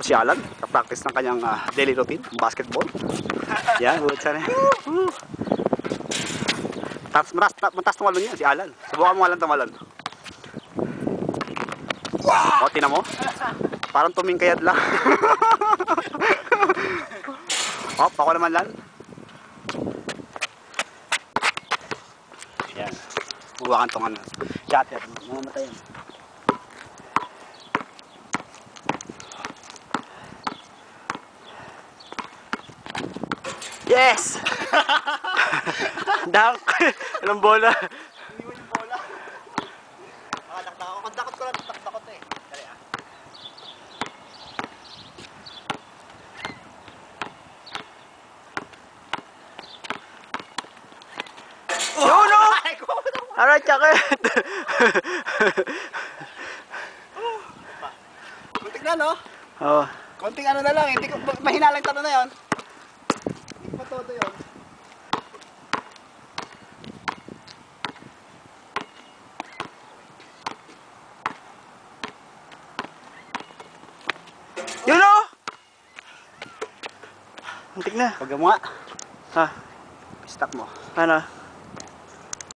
si Alan, ka-practice ng kanyang daily routine, basketball. Yan, butsa na. Matas tumalon niya, si Alan. Subukan mo Alan tumalon. O, tina mo. Parang tumingkayad lang. Hop, ako naman Lan. Yan. Buwakan tong ano. Shot yan. Mamamatay yan. Yes! Dunk! Anong bola? Hindi mo yung bola. Nakadakdak ako. Kandakot ko lang. Dakdakot eh. Dali ah. Oh no! Alright, Chakit! Kunting na no? Oo. Konting ano na lang. Hindi ko mahina lang talo na yon. Hindi pa todo yon. Yun o! Muntik na. Huwag mo nga. Ha? Stop mo. Ano?